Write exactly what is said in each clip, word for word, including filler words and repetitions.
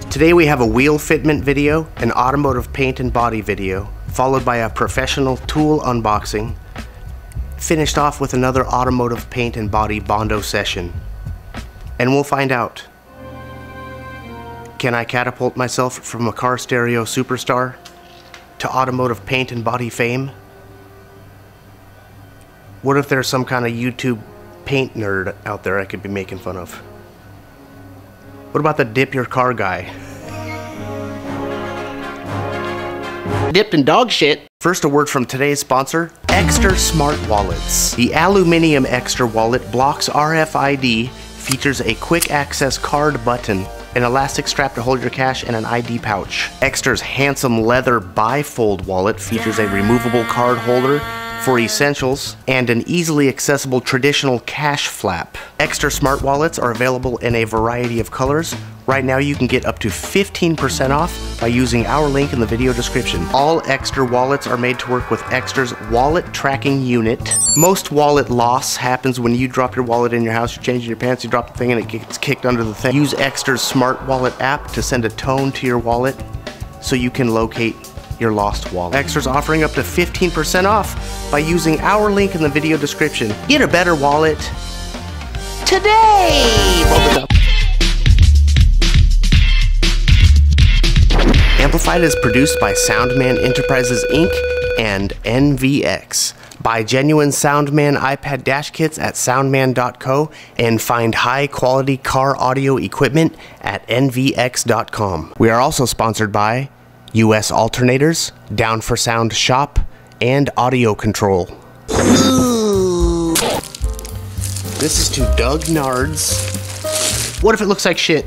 Today we have a wheel fitment video, an automotive paint and body video, followed by a professional tool unboxing, finished off with another automotive paint and body Bondo session. And we'll find out. Can I catapult myself from a car stereo superstar to automotive paint and body fame? What if there's some kind of YouTube paint nerd out there I could be making fun of? What about the dip your car guy? Dipped in dog shit. First, a word from today's sponsor, Extra Smart Wallets. The Aluminium Extra Wallet blocks R F I D, features a quick access card button, an elastic strap to hold your cash, and an I D pouch. Extra's handsome leather bifold wallet features a removable card holder for essentials and an easily accessible traditional cash flap. Extra Smart Wallets are available in a variety of colors. Right now you can get up to fifteen percent off by using our link in the video description. All Extra wallets are made to work with Extra's wallet tracking unit. Most wallet loss happens when you drop your wallet in your house, you're changing your pants, you drop the thing and it gets kicked under the thing. Use Extra's Smart Wallet app to send a tone to your wallet so you can locate your lost wallet. Extra's offering up to fifteen percent off by using our link in the video description. Get a better wallet today! Amplified is produced by Soundman Enterprises Incorporated and N V X. Buy genuine Soundman iPad dash kits at soundman dot co and find high quality car audio equipment at N V X dot com. We are also sponsored by U S Alternators, Down for Sound Shop, and Audio Control. Ooh. This is to Doug Nards. What if it looks like shit?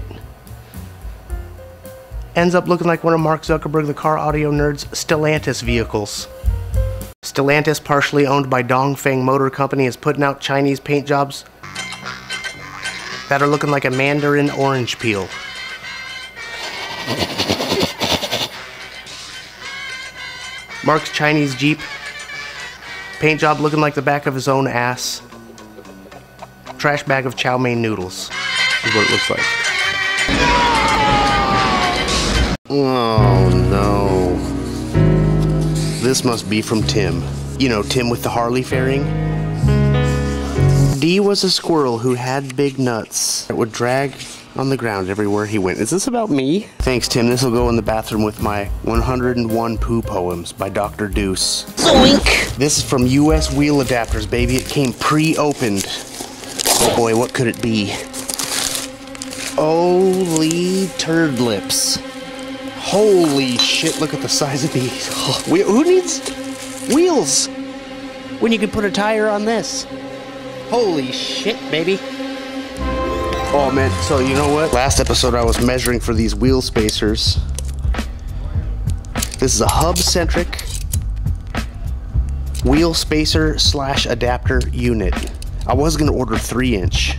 Ends up looking like one of Mark Zuckerberg, the car audio nerd's Stellantis vehicles. Stellantis, partially owned by Dongfeng Motor Company, is putting out Chinese paint jobs that are looking like a mandarin orange peel. Mark's Chinese Jeep, paint job looking like the back of his own ass. Trash bag of chow mein noodles is what it looks like. Oh no. This must be from Tim. You know, Tim with the Harley fairing? D was a squirrel who had big nuts that would drag on the ground everywhere he went. Is this about me? Thanks, Tim. This will go in the bathroom with my one hundred and one Poo Poems by Doctor Deuce. Zoink! This is from U S Wheel Adapters, baby. It came pre-opened. Oh boy, what could it be? Holy turd lips. Holy shit, look at the size of these. Oh, we, who needs wheels when you can put a tire on this? Holy shit, baby. Oh man, so you know what? Last episode I was measuring for these wheel spacers. This is a hub-centric wheel spacer slash adapter unit. I was gonna order three inch.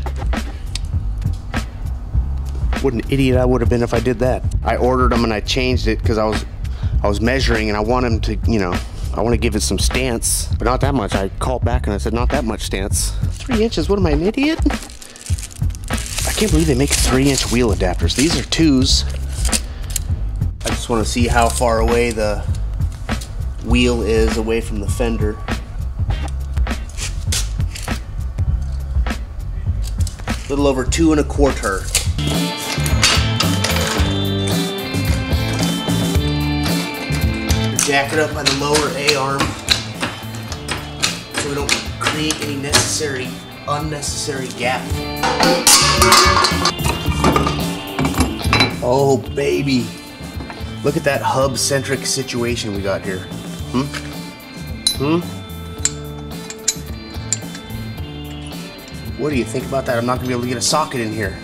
What an idiot I would have been if I did that. I ordered them and I changed it because I was I was measuring and I want them to, you know, I want to give it some stance, but not that much. I called back and I said, not that much stance. Three inches, what am I, an idiot? I can't believe they make three inch wheel adapters. These are twos. I just want to see how far away the wheel is away from the fender. A little over two and a quarter. Jack it up by the lower A-arm so we don't create any necessary, unnecessary gap. Oh baby, look at that hub-centric situation we got here. Hmm? Hmm? What do you think about that? I'm not gonna be able to get a socket in here.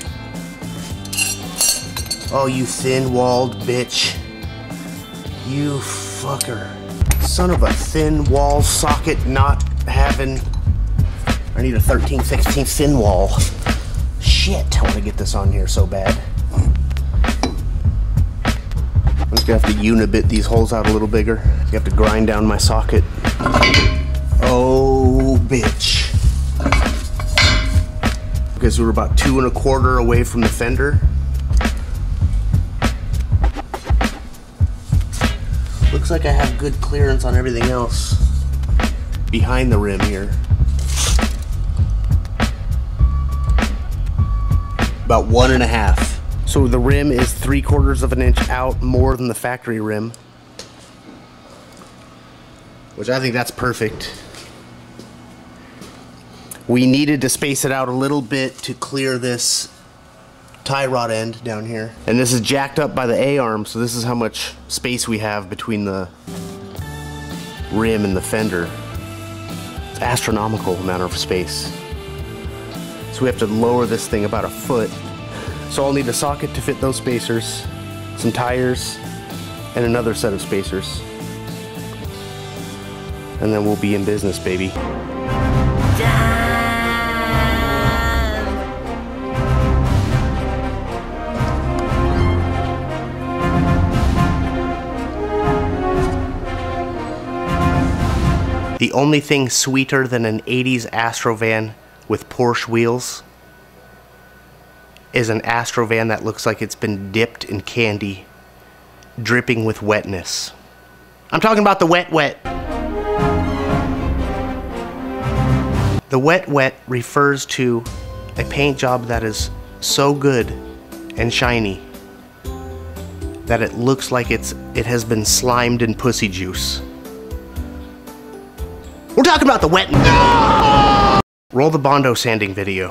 Oh, you thin-walled bitch. You fucker. Son of a thin wall socket not having... I need a thirteen sixteen thin wall. Shit, I want to get this on here so bad. I'm just gonna have to unibit these holes out a little bigger. You have to grind down my socket. Oh, bitch. Okay, so we're about two and a quarter away from the fender. Looks like I have good clearance on everything else behind the rim here. About one and a half. So the rim is three quarters of an inch out more than the factory rim, which I think that's perfect. We needed to space it out a little bit to clear this tie rod end down here. And this is jacked up by the A-arm, so this is how much space we have between the rim and the fender. It's astronomical amount of space. So we have to lower this thing about a foot. So I'll need a socket to fit those spacers, some tires, and another set of spacers. And then we'll be in business, baby. The only thing sweeter than an eighties Astrovan with Porsche wheels is an Astrovan that looks like it's been dipped in candy, dripping with wetness. I'm talking about the wet wet. The wet wet refers to a paint job that is so good and shiny that it looks like it's it has been slimed in pussy juice. We're talking about the wet. No! Roll the Bondo sanding video.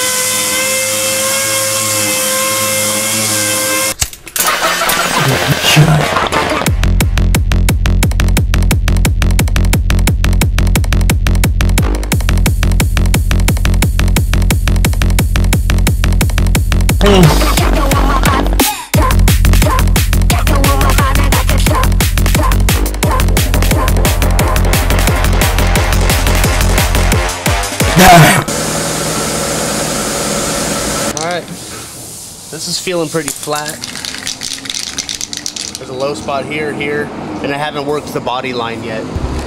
Alright, this is feeling pretty flat. There's a low spot here, here, and I haven't worked the body line yet.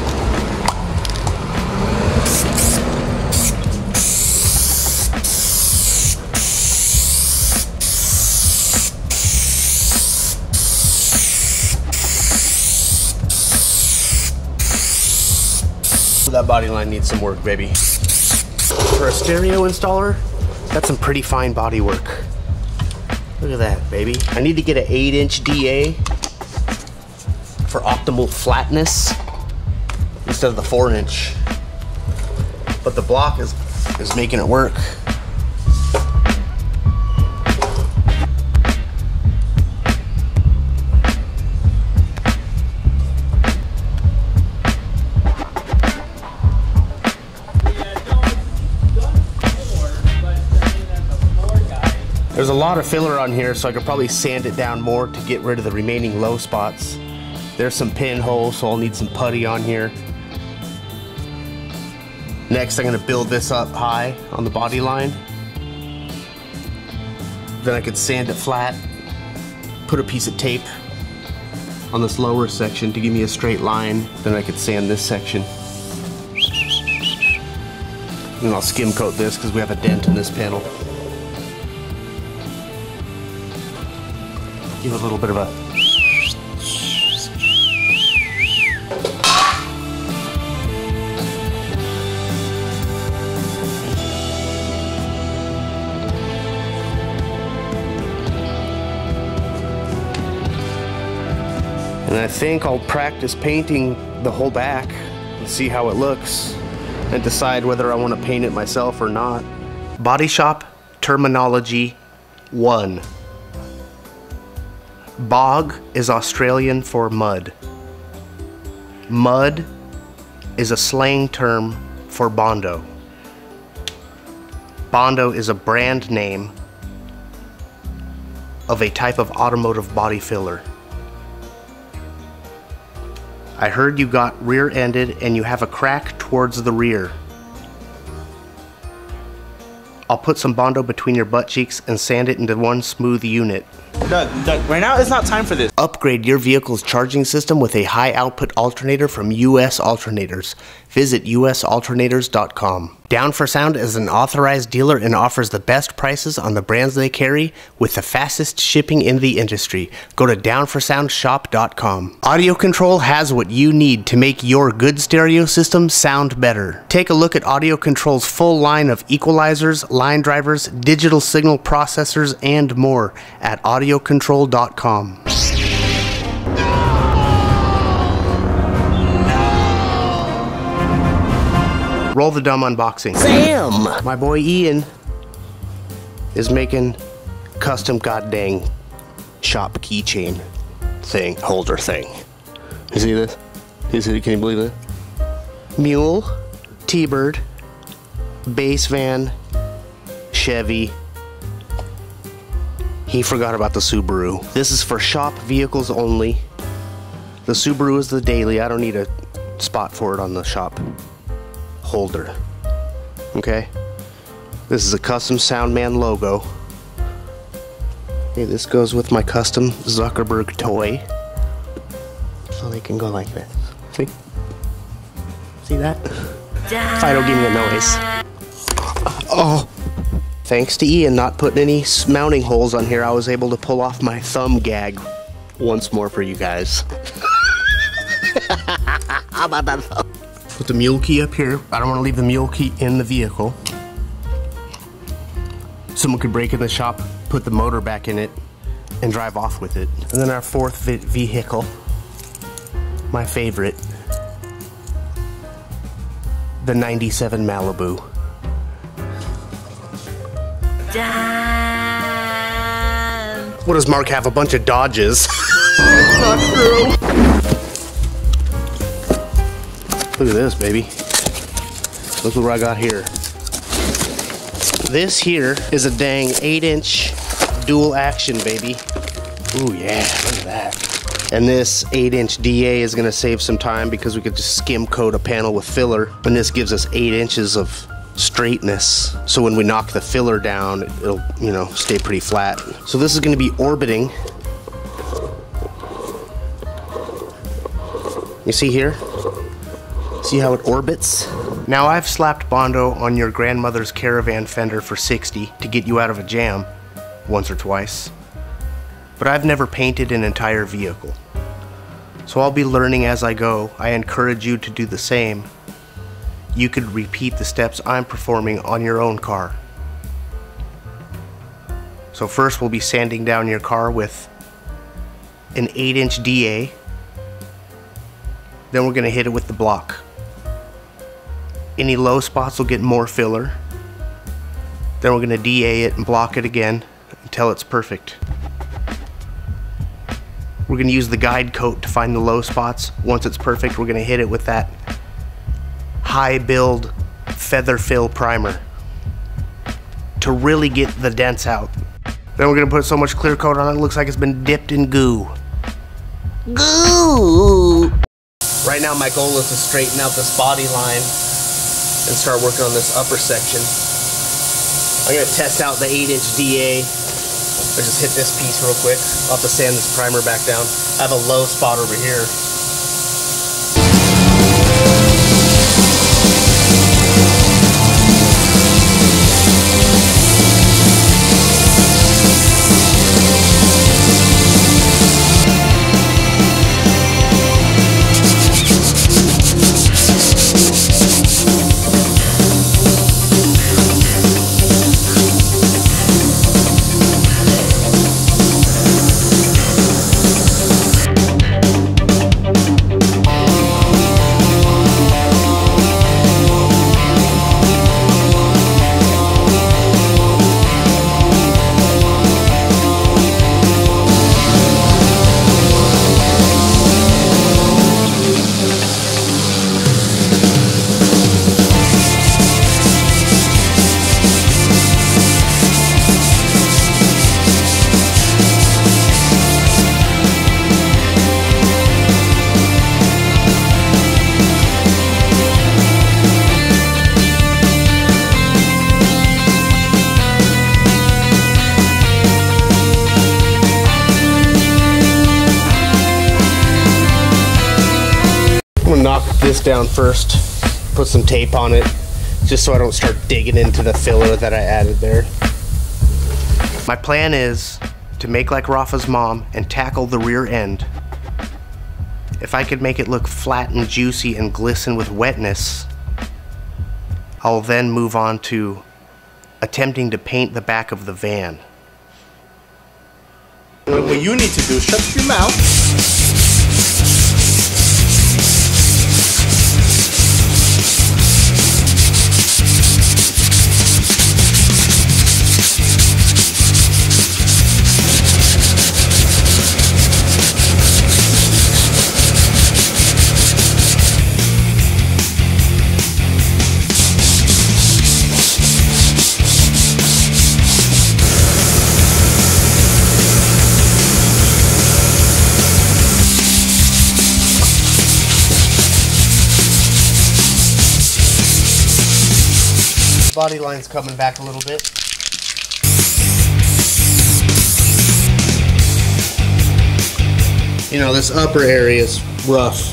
That body line needs some work, baby. For a stereo installer, that's some pretty fine body work. Look at that, baby. I need to get an eight inch D A for optimal flatness instead of the four inch. But the block is, is making it work. There's a lot of filler on here, so I could probably sand it down more to get rid of the remaining low spots. There's some pinholes, so I'll need some putty on here. Next, I'm gonna build this up high on the body line. Then I could sand it flat, put a piece of tape on this lower section to give me a straight line. Then I could sand this section. And I'll skim coat this because we have a dent in this panel. Give it a little bit of a... And I think I'll practice painting the whole back and see how it looks and decide whether I want to paint it myself or not. Body shop terminology one. Bog is Australian for mud. Mud is a slang term for Bondo. Bondo is a brand name of a type of automotive body filler. I heard you got rear-ended and you have a crack towards the rear. I'll put some Bondo between your butt cheeks and sand it into one smooth unit. Doug, Doug, right now is not time for this. Upgrade your vehicle's charging system with a high output alternator from U S Alternators. visit U S alternators dot com. Down for Sound is an authorized dealer and offers the best prices on the brands they carry with the fastest shipping in the industry. Go to down for sound shop dot com. Audio Control has what you need to make your good stereo system sound better. Take a look at Audio Control's full line of equalizers, line drivers, digital signal processors, and more at audio control dot com. Roll the dumb unboxing. Sam! My boy Ian is making custom goddamn shop keychain thing, holder thing. You see this? You see, can you believe it? Mule, T-Bird, Bass Van, Chevy. He forgot about the Subaru. This is for shop vehicles only. The Subaru is the daily. I don't need a spot for it on the shop holder. Okay, this is a custom Soundman logo. Okay, this goes with my custom Zuckerberg toy, so they can go like this. See? See that? If I don't give me a noise. Oh! Thanks to Ian not putting any mounting holes on here, I was able to pull off my thumb gag once more for you guys. How about that thumb? Put the mule key up here. I don't want to leave the mule key in the vehicle. Someone could break in the shop, put the motor back in it, and drive off with it. And then our fourth ve vehicle, my favorite, the ninety-seven Malibu. Damn. What does Mark have? A bunch of Dodges. That's not true. Look at this, baby. Look what I got here. This here is a dang eight inch dual action, baby. Ooh, yeah, look at that. And this eight inch D A is gonna save some time because we could just skim coat a panel with filler. And this gives us eight inches of straightness. So when we knock the filler down, it'll, you know, stay pretty flat. So this is gonna be orbiting. You see here? See how it orbits? Now I've slapped Bondo on your grandmother's Caravan fender for sixty to get you out of a jam once or twice, but I've never painted an entire vehicle. So I'll be learning as I go. I encourage you to do the same. You could repeat the steps I'm performing on your own car. So first we'll be sanding down your car with an eight inch D A. Then we're gonna hit it with the block. Any low spots will get more filler. Then we're gonna D A it and block it again until it's perfect. We're gonna use the guide coat to find the low spots. Once it's perfect, we're gonna hit it with that high build feather fill primer to really get the dents out. Then we're gonna put so much clear coat on it, it looks like it's been dipped in goo. Goo! Right now my goal is to straighten out this body line and start working on this upper section. I'm gonna test out the eight inch D A. I'll just hit this piece real quick. I'll have to sand this primer back down. I have a low spot over here. I'm gonna knock this down first. Put some tape on it, just so I don't start digging into the filler that I added there. My plan is to make like Rafa's mom and tackle the rear end. If I could make it look flat and juicy and glisten with wetness, I'll then move on to attempting to paint the back of the van. What you need to do is shut your mouth. Body line's coming back a little bit. You know, this upper area is rough.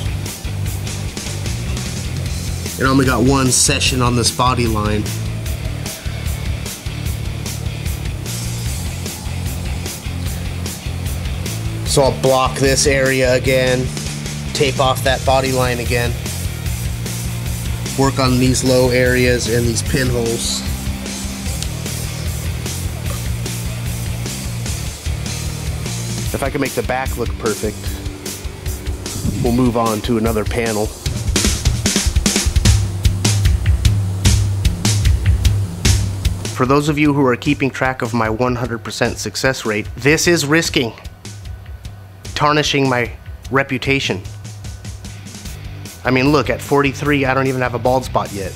It only got one session on this body line. So I'll block this area again, tape off that body line again. Work on these low areas and these pinholes. If I can make the back look perfect, we'll move on to another panel. For those of you who are keeping track of my one hundred percent success rate, this is risking tarnishing my reputation. I mean, look, at forty-three, I don't even have a bald spot yet.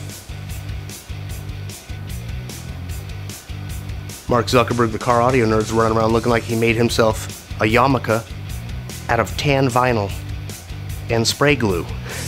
Mark Zuckerberg, the car audio nerd's running around looking like he made himself a yarmulke out of tan vinyl and spray glue.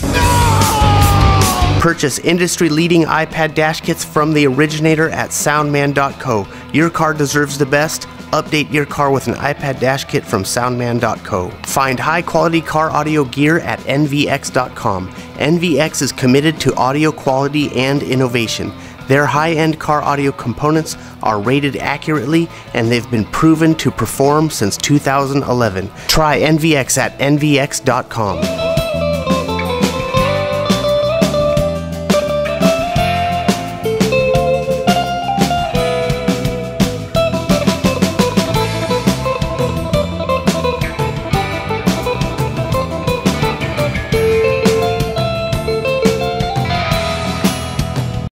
No! Purchase industry-leading iPad dash kits from the originator at soundman dot co. Your car deserves the best. Update your car with an iPad dash kit from soundman dot co. Find high-quality car audio gear at N V X dot com. N V X is committed to audio quality and innovation. Their high-end car audio components are rated accurately, and they've been proven to perform since two thousand eleven. Try N V X at N V X dot com.